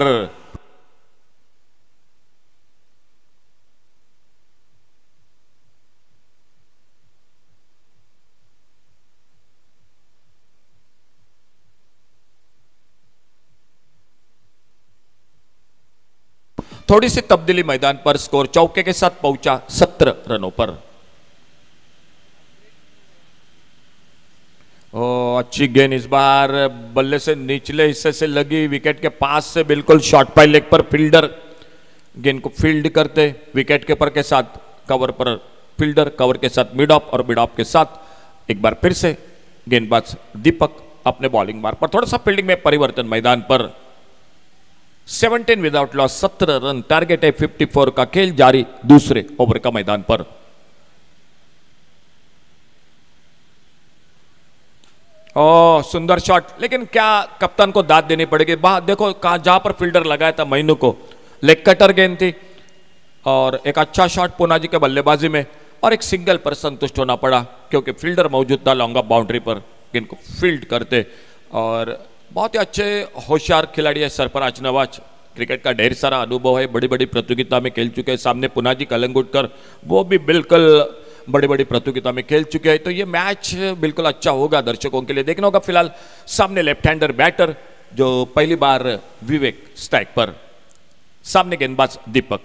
थोड़ी सी तब्दीली मैदान पर, स्कोर चौके के साथ पहुंचा सत्रह रनों पर। ओ अच्छी गेंद, इस बार बल्ले से निचले हिस्से से लगी, विकेट के पास से बिल्कुल शॉर्ट पाई लेग पर फील्डर गेंद को फील्ड करते, विकेट कीपर के साथ कवर पर फील्डर, कवर के साथ मिड ऑफ और मिड ऑफ के साथ एक बार फिर से गेंदबाज दीपक अपने बॉलिंग मार्ग पर। थोड़ा सा फील्डिंग में परिवर्तन मैदान पर। सत्रह विदाउट लॉस, सत्रह रन टारगेट है। चौवन का खेल जारी दूसरे ओवर का मैदान पर। ओ सुंदर शॉट, लेकिन क्या कप्तान को दाद देनी पड़ेगी। देखो कहा जहां पर फील्डर लगाया था महीनों को, लेग कटर गेंद थी और एक अच्छा शॉट पुनाजी के बल्लेबाजी में और एक सिंगल पर संतुष्ट होना पड़ा क्योंकि फील्डर मौजूद था लॉन्ग ऑफ बाउंड्री पर गेंद को फील्ड करते। और बहुत ही अच्छे होशियार खिलाड़ी है सरफराज नवाज, क्रिकेट का ढेर सारा अनुभव है, बड़ी बड़ी प्रतियोगिता में खेल चुके हैं। सामने पुनाजी कलंगुटकर, वो भी बिल्कुल बड़ी बड़ी प्रतियोगिता में खेल चुके हैं। तो ये मैच बिल्कुल अच्छा होगा, दर्शकों के लिए देखना होगा। फिलहाल सामने लेफ्ट हैंडर बैटर जो पहली बार विवेक स्ट्राइक पर, सामने गेंदबाज दीपक।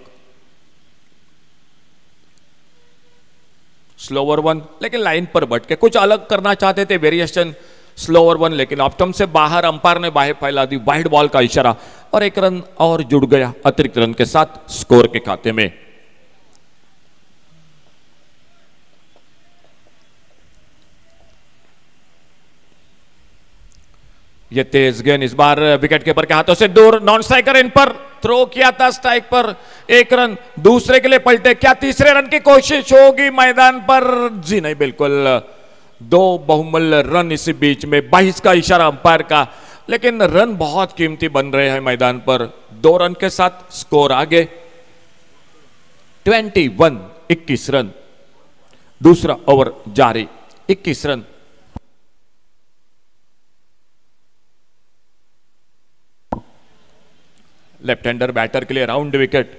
स्लोवर वन लेकिन लाइन पर बट के कुछ अलग करना चाहते थे, वेरिएशन स्लोवर वन, लेकिन ऑफ स्टंप से बाहर अंपायर ने बाहें फैला दी, वाइड बॉल का इशारा और एक रन और जुड़ गया अतिरिक्त रन के साथ स्कोर के खाते में। ये तेज गेंद इस बार विकेट कीपर के हाथों से दूर, नॉन स्ट्राइकर इन पर थ्रो किया था स्ट्राइक पर, एक रन दूसरे के लिए पलटे, क्या तीसरे रन की कोशिश होगी मैदान पर? जी नहीं, बिल्कुल दो बहुमूल्य रन इसी बीच में, बाईस का इशारा अंपायर का, लेकिन रन बहुत कीमती बन रहे हैं मैदान पर। दो रन के साथ स्कोर आगे ट्वेंटी वन, इक्कीस रन, दूसरा ओवर जारी, इक्कीस रन। लेफ्ट हैंडर बैटर के लिए राउंड विकेट।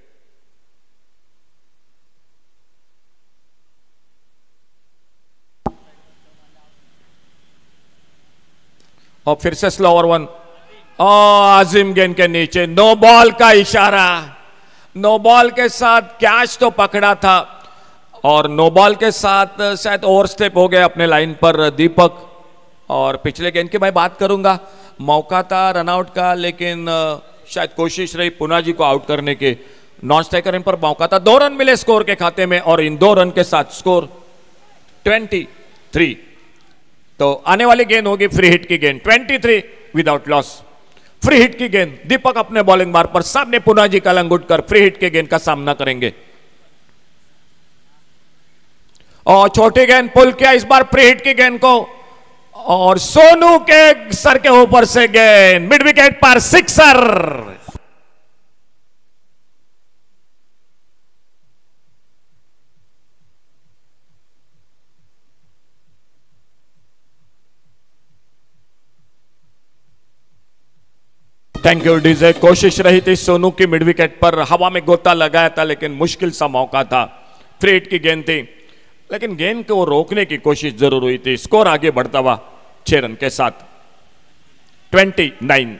और फिर से स्लोअर वन, आजिम गेंद के नीचे, नो बॉल का इशारा, नो बॉल के साथ कैच तो पकड़ा था और नो बॉल के साथ शायद ओवर स्टेप हो गया अपने लाइन पर दीपक। और पिछले गेंद की मैं बात करूंगा, मौका था रनआउट का, लेकिन शायद कोशिश रही पुनाजी को आउट करने के, नॉन स्ट्राइकर इन पर मौका था, दो रन मिले स्कोर के खाते में और इन दो रन के साथ स्कोर ट्वेंटी थ्री। तो आने वाली गेंद होगी फ्री हिट की गेंद, twenty three without loss, free hit की गेंद। दीपक अपने बॉलिंग मार्ग पर, सामने पुनाजी कलंगुटकर फ्री हिट के गेंद का सामना करेंगे और छोटी गेंद पुल किया इस बार फ्री हिट की गेंद को और सोनू के सर के ऊपर से गेंद मिड विकेट पर, सिक्सर। Thank you DJ. कोशिश रही थी सोनू की मिड विकेट पर, हवा में गोता लगाया था लेकिन मुश्किल सा मौका था, फ्री हिट की गेंद थी लेकिन गेंद को रोकने की कोशिश जरूर हुई थी। स्कोर आगे बढ़ता हुआ छह रन के साथ ट्वेंटी नाइन।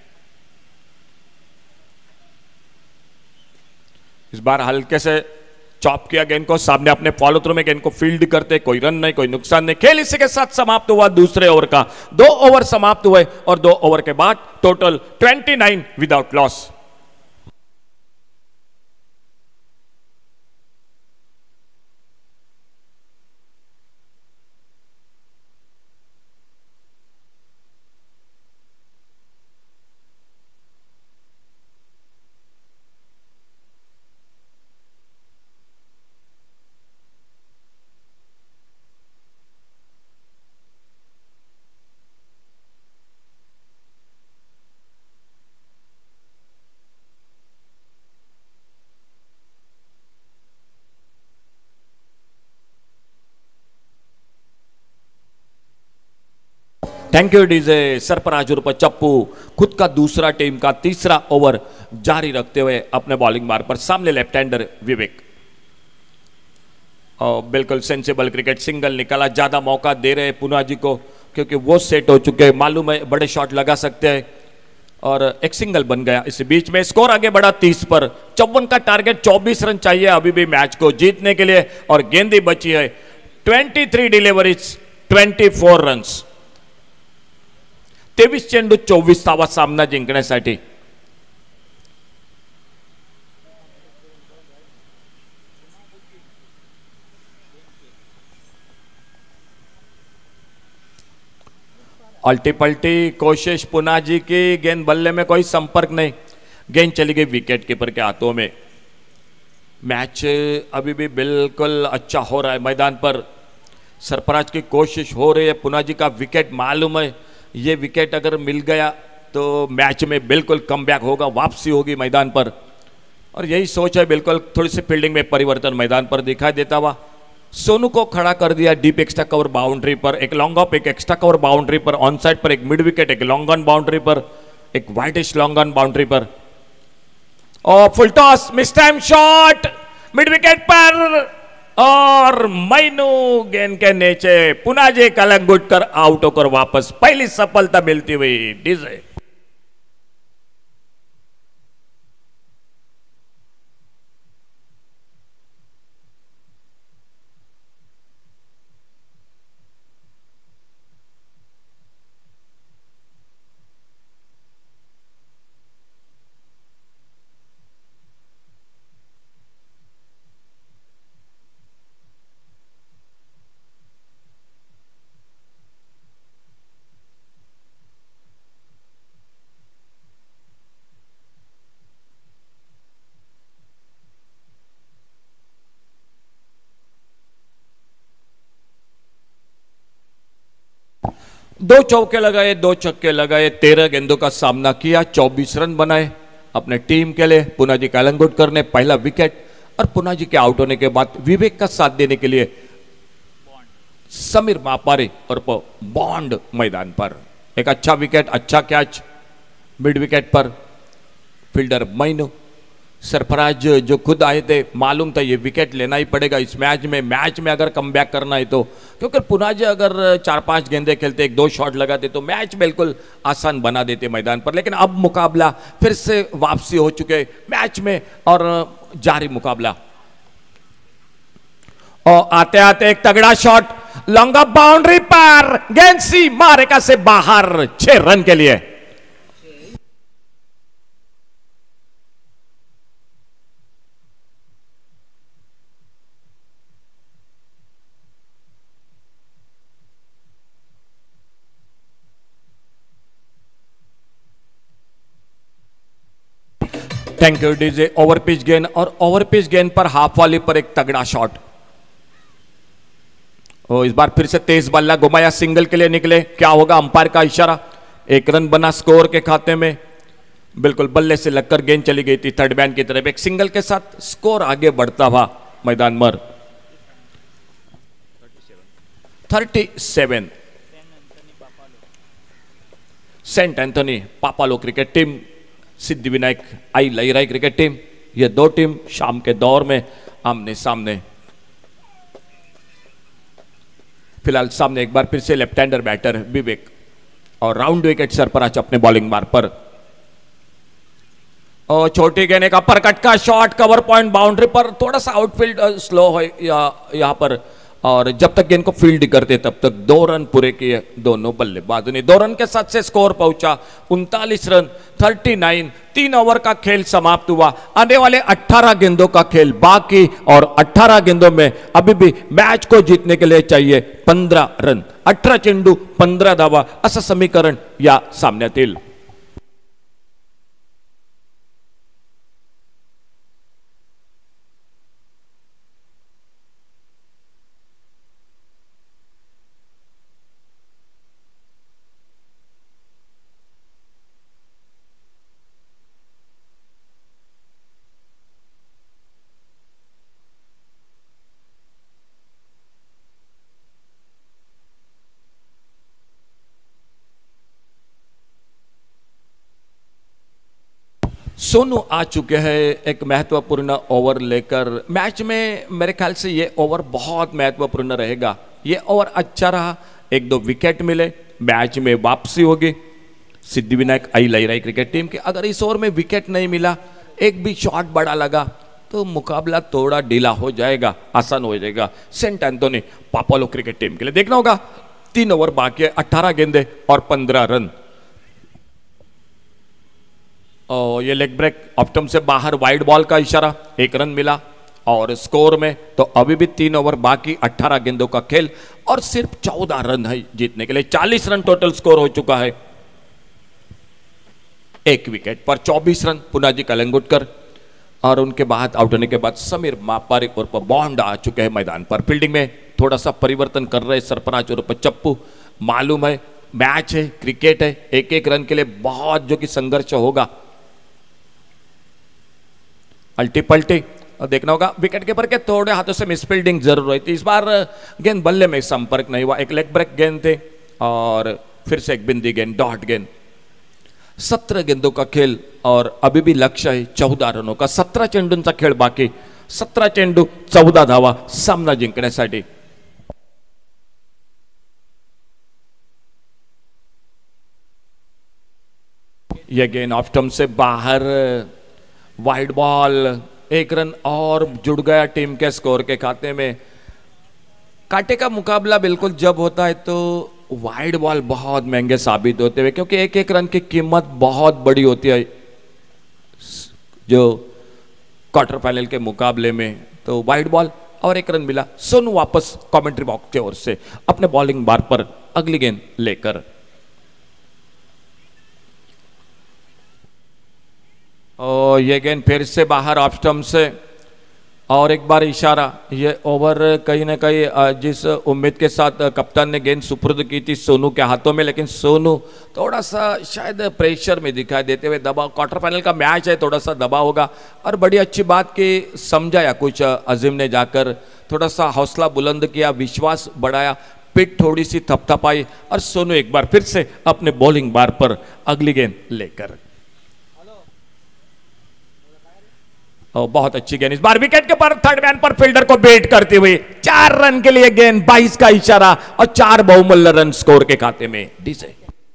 इस बार हल्के से चॉप किया गेंद को, सामने अपने फॉलो थ्रू में गेंद को फील्ड करते, कोई रन नहीं, कोई नुकसान नहीं। खेल इसी के साथ समाप्त हुआ दूसरे ओवर का, दो ओवर समाप्त हुए और दो ओवर के बाद total twenty nine without loss. Thank you DJ. Sarfaraz उर्फ चप्पू खुद का दूसरा टीम का तीसरा ओवर जारी रखते हुए अपने बॉलिंग मार्ग पर, सामने लेफ्ट हैंडर विवेक। और बिल्कुल सेंसिबल क्रिकेट, सिंगल निकाला, ज्यादा मौका दे रहे पुनाजी को क्योंकि वो सेट हो चुके हैं, मालूम है बड़े शॉट लगा सकते हैं और एक सिंगल बन गया। इस बीच में स्कोर आगे बढ़ा तीस पर, चौवन का टारगेट, चौबीस रन चाहिए अभी भी मैच को जीतने के लिए और गेंदी बची है twenty three deliveries, twenty four runs, तेवीस चेंडू चोवीसावा सामना जिंकण्यासाठी। अल्टी पल्टी कोशिश पुनाजी की, गेंद बल्ले में कोई संपर्क नहीं, गेंद चली गई विकेट कीपर के हाथों में। मैच अभी भी बिल्कुल अच्छा हो रहा है मैदान पर, सरफराज की कोशिश हो रही है, पुनाजी का विकेट मालूम है, ये विकेट अगर मिल गया तो मैच में बिल्कुल कमबैक होगा, वापसी होगी मैदान पर। और यही सोच है बिल्कुल, थोड़ी सी फील्डिंग में परिवर्तन मैदान पर दिखाई देता हुआ। सोनू को खड़ा कर दिया डीप एक्स्ट्रा कवर बाउंड्री पर, एक लॉन्ग ऑफ, एक एक्स्ट्रा कवर बाउंड्री पर, ऑन साइड पर एक मिड विकेट, एक लॉन्ग ऑन बाउंड्री पर, एक वाइडिश लॉन्ग ऑन बाउंड्री पर, और full toss, mistime shot mid wicket पर, और मैनू गेंद के नीचे पुनाजी कलंगुटकर आउट होकर वापस पहली सफलता मिलती हुई डीजे। दो चौके लगाए, दो छक्के लगाए, तेरह गेंदों का सामना किया, चौबीस रन बनाए अपने टीम के लिए। पुनाजी कलंगुटकर ने पहला विकेट, और पुनाजी के आउट होने के बाद विवेक का साथ देने के लिए समीर मापारी और बॉन्ड मैदान पर। एक अच्छा विकेट, अच्छा कैच मिड विकेट पर, फील्डर मैनू। सरफराज जो खुद आए थे, मालूम था ये विकेट लेना ही पड़ेगा इस मैच में, मैच में अगर कमबैक करना है तो, क्योंकि पुनाजी अगर चार पांच गेंदे खेलते, एक दो शॉट लगाते तो मैच बिल्कुल आसान बना देते मैदान पर। लेकिन अब मुकाबला फिर से वापसी हो चुके मैच में, और जारी मुकाबला। और आते आते एक तगड़ा शॉट लॉन्ग ऑफ बाउंड्री पर, गेंद सी मारेका से बाहर, छह रन के लिए। Thank you DJ. Over pitch गेंद, और ओवर पिच गेंद पर हाफ वाली पर एक तगड़ा शॉट। और इस बार फिर से तेज बल्ला घुमाया, सिंगल के लिए निकले, क्या होगा अंपायर का इशारा। एक रन बना स्कोर के खाते में, बिल्कुल बल्ले से लगकर गेंद चली गई थी थर्ड मैन की तरफ। एक सिंगल के साथ स्कोर आगे बढ़ता हुआ मैदान पर। Thirty seven saint Anthony Papalo cricket team, Siddhi Vinayak आई लहराई क्रिकेट टीम, ये दो टीम शाम के दौर में आमने सामने। फिलहाल सामने एक बार फिर से लेफ्ट हैंडर बैटर विवेक, और राउंड विकेट सरफराज अपने बॉलिंग मार्ग पर। और छोटी गेंद का परकट का शॉट, कवर पॉइंट बाउंड्री पर, थोड़ा सा आउटफील्ड स्लो है यहां पर, और जब तक गेंद को फील्ड करते तब तक दो रन पूरे किए दोनों बल्लेबाजों ने। दो रन के साथ से स्कोर पहुंचा उनतालीस रन, उनतालीस। तीन ओवर का खेल समाप्त हुआ, आने वाले अठारह गेंदों का खेल बाकी, और अठारह गेंदों में अभी भी मैच को जीतने के लिए चाहिए पंद्रह रन। अठारह चेंडू पंद्रह धावा, असं समीकरण या सामन्यातील। सोनू आ चुके हैं एक महत्वपूर्ण ओवर लेकर मैच में। मेरे ख्याल से ये ओवर बहुत महत्वपूर्ण रहेगा। ये ओवर अच्छा रहा, एक दो विकेट मिले, मैच में वापसी होगी सिद्धि विनायक आई लहराई क्रिकेट टीम की। अगर इस ओवर में विकेट नहीं मिला, एक भी शॉट बड़ा लगा, तो मुकाबला थोड़ा ढीला हो जाएगा, आसान हो जाएगा saint Anthony Papalo cricket team के लिए। देखना होगा, तीन ओवर बाकी है, अट्ठारह गेंदे और पंद्रह रन। और ये लेग ब्रेक ऑप्टम से बाहर, वाइड बॉल का इशारा, एक रन मिला। और स्कोर में तो अभी भी तीन ओवर बाकी, अट्ठारह गेंदों का खेल, और सिर्फ चौदह रन है जीतने के लिए। चालीस रन टोटल स्कोर हो चुका है। एक विकेट पर चौबीस रन पुनाजी कलंगुटकर, और उनके बाद आउट होने के बाद समीर मापारी और बॉन्ड आ चुके हैं मैदान पर। फील्डिंग में थोड़ा सा परिवर्तन कर रहे सरफराज और चप्पू। मालूम है मैच है, क्रिकेट है, एक एक रन के लिए बहुत जो कि संघर्ष होगा। अल्टी पल्टी और देखना होगा विकेट कीपर के थोड़े हाथों से मिसफील्डिंग जरूर हुई थी। इस बार गेंद बल्ले में संपर्क नहीं हुआ, एक लेग ब्रेक गेंद थे और फिर से एक बिंदी गेंद, डॉट गेंद। सत्रह गेंदों का खेल और अभी भी लक्ष्य है चौदा रनों का। सतरा चेंडूंचा खेळ बाकी, सतरा चेंडू चौदा धावा सामना जिंकण्यासाठी। यह गेंद ऑफ स्टंप से बाहर, वाइड बॉल, एक रन और जुड़ गया टीम के स्कोर के खाते में। कांटे का मुकाबला बिल्कुल जब होता है तो वाइड बॉल बहुत महंगे साबित होते हुए, क्योंकि एक एक रन की कीमत बहुत बड़ी होती है जो क्वार्टर फाइनल के मुकाबले में। तो वाइड बॉल और एक रन मिला। सोनू वापस कमेंट्री बॉक्स की ओर से अपने बॉलिंग बार पर अगली गेंद लेकर। और ये गेंद फिर से बाहर ऑफ स्टंप से और एक बार इशारा। ये ओवर कहीं ना कहीं जिस उम्मीद के साथ कप्तान ने गेंद सुपुर्द की थी सोनू के हाथों में, लेकिन सोनू थोड़ा सा शायद प्रेशर में दिखाई देते हुए, दबाव, क्वार्टर फाइनल का मैच है, थोड़ा सा दबाव होगा। और बड़ी अच्छी बात कि समझाया कुछ अजीम ने जाकर, थोड़ा सा हौसला बुलंद किया, विश्वास बढ़ाया, पिट थोड़ी सी थपथपाई और सोनू एक बार फिर से अपने बॉलिंग बार पर अगली गेंद लेकर। और बहुत अच्छी गेंद इस बार विकेट के पर, थर्ड मैन पर फील्डर को बेट करते हुए चार रन के लिए गेंद, बाईस का इशारा और चार बहुमूल्य रन स्कोर के खाते में। डीजे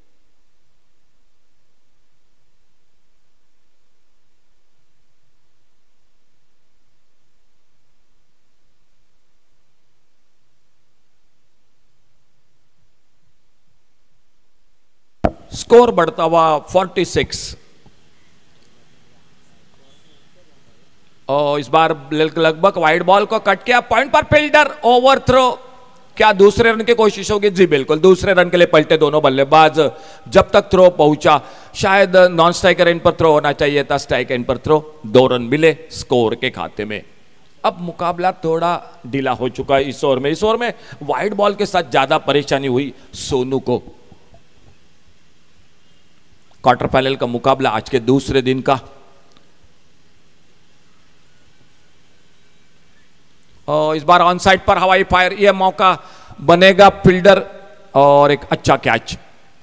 स्कोर बढ़ता हुआ छियालीस। और इस बार लगभग वाइड बॉल को कट किया, पॉइंट पर फील्डर, ओवर थ्रो। क्या दूसरे रन की कोशिश होगी? जी बिल्कुल, दूसरे रन के लिए पलटे दोनों बल्लेबाज। जब तक थ्रो पहुंचा, शायद नॉन स्ट्राइकर एंड पर थ्रो होना चाहिए था, स्ट्राइक एंड पर थ्रो। दो रन मिले स्कोर के खाते में। अब मुकाबला थोड़ा ढीला हो चुका है इस ओवर में। इस ओवर में वाइड बॉल के साथ ज्यादा परेशानी हुई सोनू को। क्वार्टर फाइनल का मुकाबला आज के दूसरे दिन का। और इस बार ऑन साइड पर हवाई फायर, यह मौका बनेगा फील्डर और एक अच्छा कैच।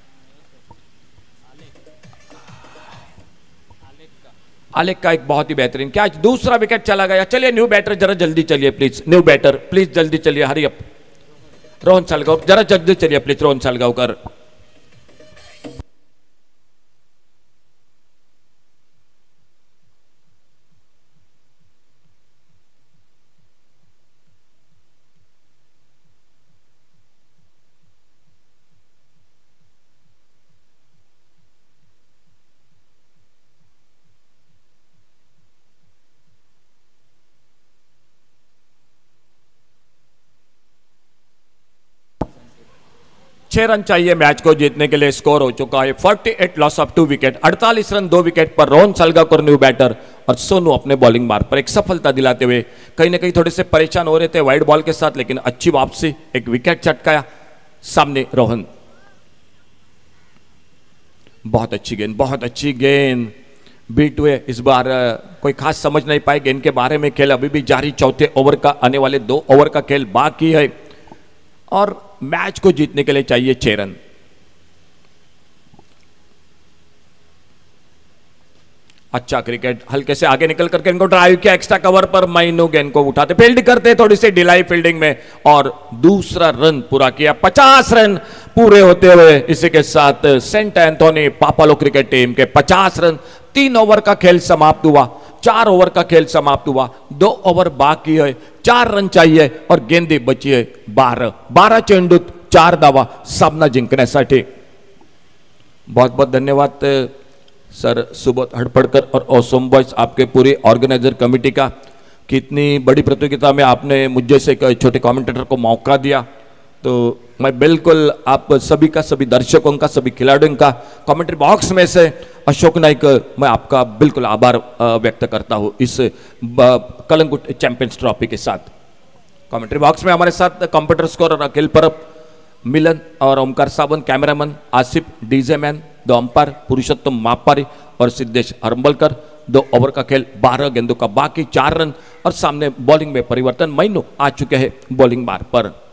आलेख का एक बहुत ही बेहतरीन कैच। दूसरा विकेट चला गया। चलिए न्यू बैटर जरा जल्दी चलिए प्लीज, न्यू बैटर प्लीज जल्दी चलिए, हरी अप। रोहन सालगांव जरा जल्दी चलिए प्लीज, रोहन सालगांवकर। छह रन चाहिए मैच को जीतने के लिए। स्कोर हो चुका है अड़तालीस, लॉस ऑफ टू विकेट। अड़तालीस रन दो विकेट पर रोहन सालगांवकर न्यू बैटर और सोनू अपने बॉलिंग मार्ग पर एक सफलता दिलाते हुए कहीं ना कहीं थोड़े से परेशान हो रहे थे वाइड बॉल के साथ, लेकिन अच्छी वापसी, एक विकेट चटकाया। सामने रोहन, बहुत अच्छी गेंद, बहुत अच्छी गेंद, बीट हुए। इस बार कोई खास समझ नहीं पाए गेंद के बारे में। खेल अभी भी जारी, चौथे ओवर का, आने वाले दो ओवर का खेल बाकी है और मैच को जीतने के लिए चाहिए छह रन। अच्छा क्रिकेट, हल्के से आगे निकल करके इनको ड्राइव किया, एक्स्ट्रा कवर पर माइनो गेंद को उठाते, फील्ड करते, थोड़ी सी ढिलाई फील्डिंग में और दूसरा रन पूरा किया। पचास रन पूरे होते हुए इसी के साथ saint Anthony Papalo cricket team के पचास रन। तीन ओवर का खेल समाप्त हुआ, चार ओवर का खेल समाप्त हुआ, दो ओवर बाकी है, चार रन चाहिए और गेंदी बची है बारह। बारह चेंडूत चार धावा सामना जिंकण्यासाठी। बहुत बहुत धन्यवाद सर सुबोध हड़पड़कर और ओसोम बॉयज, आपके पूरी ऑर्गेनाइजर कमेटी का। कितनी बड़ी प्रतियोगिता में आपने मुझे से एक छोटे कमेंटेटर को मौका दिया, तो मैं बिल्कुल आप सभी का, सभी दर्शकों का, सभी खिलाड़ियों का कमेंट्री बॉक्स में से अशोक नाइक, मैं आपका बिल्कुल आभार व्यक्त करता हूं इस कलंगुट चैंपियंस ट्रॉफी के साथ। कमेंट्री बॉक्स में हमारे साथ कंप्यूटर स्कोर अखिल परब, मिलन और Omkar Sawant, cameraman Asif, DJ man, the umpire Purushottam Mapari और सिद्धेश हरंबलकर, दो ओवर का खेल, बारह गेंदों का बाकी, चार रन और सामने बॉलिंग में परिवर्तन। मैनू आ चुके हैं बॉलिंग बार पर।